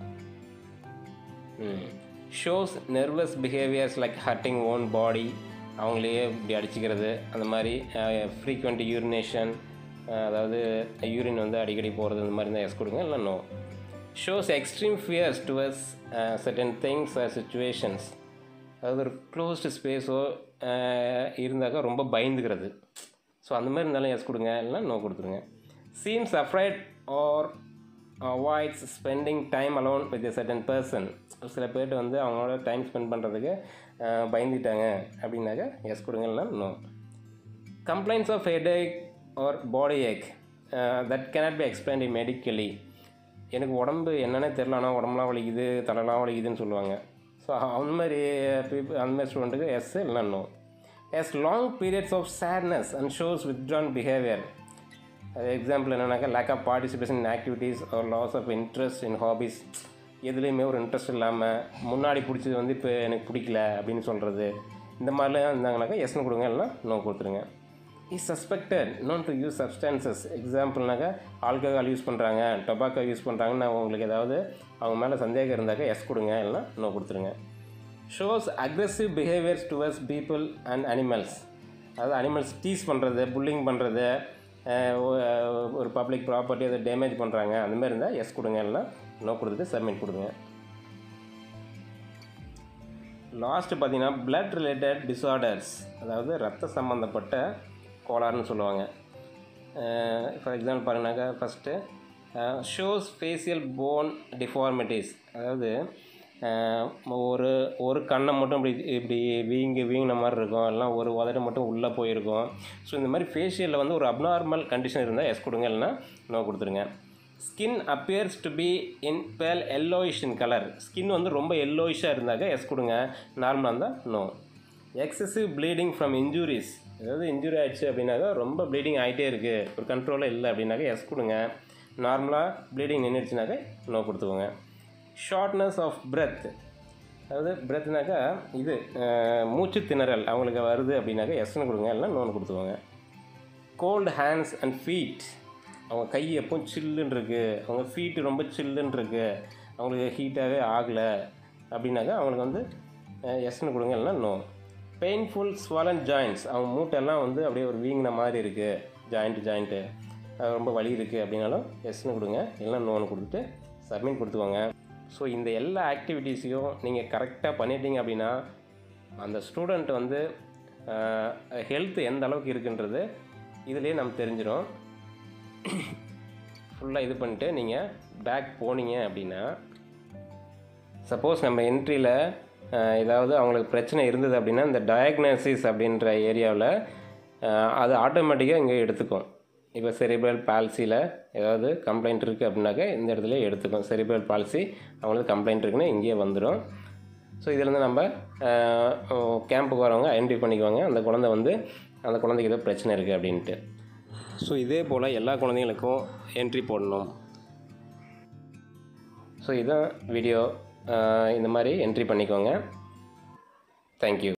Shows nervous behaviours like hurting own body, அவங்களையே இப்படி அடிச்சுக்கிறது, அந்த மாதிரி ஃப்ரீக்வெண்ட் யூரினேஷன், அதாவது யூரின் வந்து அடிக்கடி போகிறது, இந்த மாதிரி இருந்தால் எஸ் கொடுங்க, இல்லை no. Shows extreme fears towards certain things or situations. அதாவது ஒரு க்ளோஸ்டு ஸ்பேஸோ இருந்தாக்கா ரொம்ப பயந்துக்கிறது, ஸோ அந்த மாதிரி இருந்தாலும் எஸ் கொடுங்க, இல்லைனா நோ கொடுத்துருங்க. Seems afraid or avoids spending time alone with a certain person. சில பேர்ட்டு வந்து அவங்களோட டைம் ஸ்பெண்ட் பண்ணுறதுக்கு பயந்துட்டாங்க அப்படின்னாக்கா எஸ் கொடுங்க, இல்லைனா no. Complaints of headache or body ache that cannot be explained medically. எனக்கு உடம்பு என்னென்னே தெரில, ஆனால் உடம்புலாம் வலிக்குது, தலைலாம் வலிக்குதுன்னு சொல்லுவாங்க. ஸோ அந்த மாதிரி பீப்புள், அந்த மாதிரி ஸ்டூடெண்ட்டுக்கு எஸ், இல்லைனா no. Has long periods of sadness and shows withdrawn behaviour. அது எக்ஸாம்பிள் என்னென்னாக்கா lack of participation in activities or loss of interest in hobbies. எதுலேயுமே ஒரு இன்ட்ரெஸ்ட் இல்லாமல் முன்னாடி பிடிச்சது வந்து இப்போ எனக்கு பிடிக்கல அப்படின்னு சொல்கிறது, இந்த மாதிரிலாம் இருந்தாங்கனாக்கா எஸ்ன்னு கொடுங்க, இல்லைனா நோ கொடுத்துருங்க. Is suspected known to use substances. எக்ஸாம்பிள்னாக்கா ஆல்கஹால் யூஸ் பண்ணுறாங்க, டொபாக்கோ யூஸ் பண்ணுறாங்கன்னு உங்களுக்கு ஏதாவது அவங்க மேலே சந்தேகம் இருந்தாக்கா எஸ் கொடுங்க, இல்லைனா நோ கொடுத்துருங்க. Shows aggressive behaviours towards people and animals. அதாவது அனிமல்ஸ் டீஸ் பண்ணுறது, புல்லிங் பண்ணுறது, ஒரு பப்ளிக் ப்ராப்பர்ட்டி அதை டேமேஜ் பண்ணுறாங்க, அந்த மாதிரி இருந்தால் எஸ் கொடுங்க, இல்லைனா நோ கொடுத்துட்டு சப்மிட் கொடுங்க. லாஸ்ட்டு பார்த்தீங்கன்னா பிளட் ரிலேட்டட் டிஸார்டர்ஸ், அதாவது ரத்த சம்மந்தப்பட்ட கோளாறுன்னு சொல்லுவாங்க. ஃபார் எக்ஸாம்பிள் பாருங்கனாக்கா first shows facial bone deformities. அதாவது ஒரு ஒரு கண்ணை மட்டும் இப்படி இப்படி வீங்கி வீங்கின மாதிரி இருக்கும், எல்லாம் ஒரு உதடு மட்டும் உள்ளே போயிருக்கும். ஸோ இந்த மாதிரி ஃபேஷியலில் வந்து ஒரு அப்நார்மல் கண்டிஷன் இருந்தால் எஸ் கொடுங்க, இல்லைனா நோ கொடுத்துருங்க. Skin appears to be in pale yellowish in color. Skin வந்து ரொம்ப எல்லோயிஷாக இருந்தாக்க எஸ் கொடுங்க. நார்மலாக இருந்தால் no. Excessive bleeding from injuries, ஏதாவது இன்ஜுரி ஆகிடுச்சு அப்படின்னாக்கா ரொம்ப ப்ளீடிங் ஆகிட்டே இருக்குது, ஒரு கண்ட்ரோலாக இல்லை அப்படின்னாக்கா எஸ் கொடுங்க. நார்மலாக ப்ளீடிங் நின்றுச்சுனாக்கா நோ கொடுத்துக்கோங்க. ஷார்ட்னஸ் ஆஃப் பிரெத், அதாவது பிரெத்னாக்கா இது மூச்சு திணறல் அவங்களுக்கு வருது அப்படின்னாக்கா எஸ்ன்னு கொடுங்க, இல்லைனா நோன்னு கொடுத்துக்கோங்க. கோல்டு ஹேண்ட்ஸ் அண்ட் ஃபீட், அவங்க கை எப்பவும் சில்லுன்னு இருக்குது, அவங்க ஃபீட்டு ரொம்ப சில்லுன்னு இருக்குது, அவங்களுக்கு ஹீட்டாகவே ஆகலை அப்படின்னாக்கா அவங்களுக்கு வந்து எஸ்ன்னு கொடுங்க, இல்லைனா நோ. பெயின்ஃபுல் ஸ்வாலன் ஜாயின்ட்ஸ், அவங்க மூட்டெல்லாம் வந்து அப்படியே ஒரு வீங்கின மாதிரி இருக்குது, ஜாயிண்ட்டு ஜாயிண்ட்டு ரொம்ப வலி இருக்குது அப்படின்னாலும் எஸ்ன்னு கொடுங்க, இல்லைனா நோன்னு கொடுத்துட்டு சப்மிட் கொடுத்துக்கோங்க. ஸோ இந்த எல்லா ஆக்டிவிட்டீஸையும் நீங்கள் கரெக்டாக பண்ணிட்டீங்க அப்படின்னா அந்த ஸ்டூடெண்ட் வந்து ஹெல்த் எந்த அளவுக்கு இருக்குன்றது இதிலே நம்ம தெரிஞ்சிடும். ஃபுல்லாக இது பண்ணிட்டு நீங்கள் பேக் போனீங்க அப்படின்னா, சப்போஸ் நம்ம என்ட்ரியில் ஏதாவது அவங்களுக்கு பிரச்சனை இருந்தது அப்படின்னா இந்த டயக்னோசிஸ் அப்படின்ற ஏரியாவில் அது ஆட்டோமேட்டிக்காக இங்கே எடுத்துக்கும். இப்போ செரிப்ரல் பால்சியில் ஏதாவது கம்ப்ளைண்ட் இருக்குது அப்படின்னாக்கா இந்த இடத்துல எடுத்துக்கும். செரிப்ரல் பால்சி அவங்களுக்கு கம்ப்ளைண்ட் இருக்குன்னு இங்கேயே வந்துடும். ஸோ இதிலேருந்து நம்ம கேம்புக்கு வரவங்க ஐடென்டிஃபை பண்ணிக்குவாங்க, அந்த குழந்தை வந்து அந்த குழந்தைக்கு ஏதோ பிரச்சனை இருக்குது அப்படின்ட்டு. ஸோ இதே போல் எல்லா குழந்தைங்களுக்கும் என்ட்ரி போடணும். ஸோ இதுதான் வீடியோ, இந்த மாதிரி என்ட்ரி பண்ணிக்கோங்க. தேங்க்யூ.